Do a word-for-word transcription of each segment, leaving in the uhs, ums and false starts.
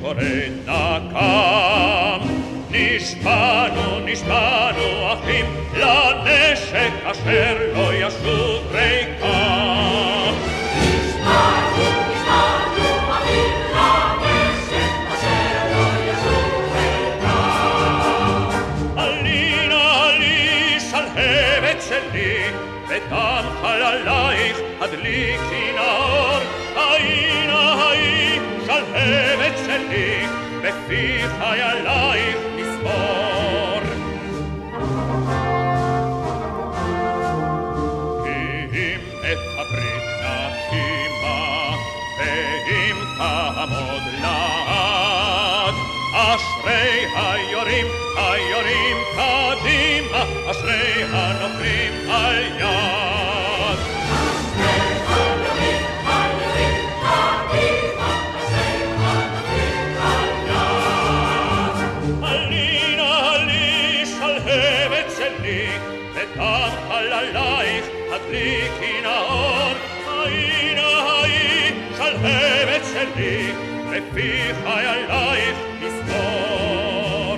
שקורא נקם. נשבענו, נשבענו אחים, לנשק אשר לא ישוב ריקם. נשבענו, נשבענו אחים, לנשק אשר לא ישוב ריקם. עלי נא עלי שלהבת שלי, בדם חללייך הדליקי נאור. היי נא היי שלהבת שלי, בפי חיילייך נספור. כי אם את הברית נקימה, ואם תעמוד לעד, אשרי היורים, היורים קדימה, אשרי הנופלים על יד. אשרי היורים, היורים קדימה, אשרי הנופלים על יד. עלי נא עלי שלהבת שלי, בדם חללייך הדליקי נאור. היי נא היי שלהבת שלי, בפי חיילייך נספור.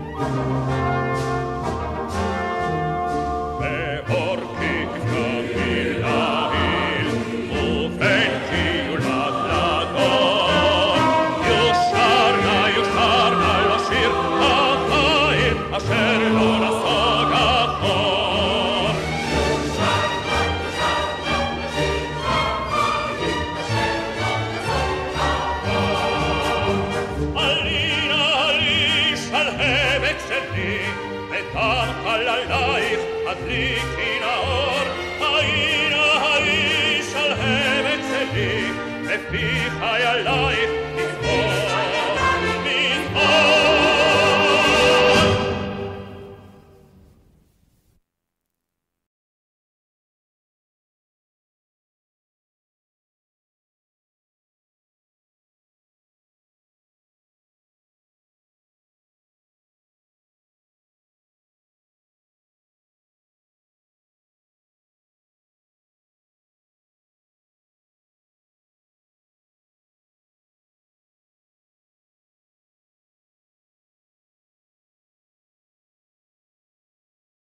באורכי כפגמי להיל, ובין חיולת לדור. יושר נא יושר נא לא שיר החיל, אשר לא נסוג אחור. יושר נא יושר נא לשיר החיל, אשר לא נסוג אחור. עלי נא עלי שלהבת שלי, בדם חללייך הדליקי נאור. היי נא היי שלהבת שלי, בפי חיילייך נספור.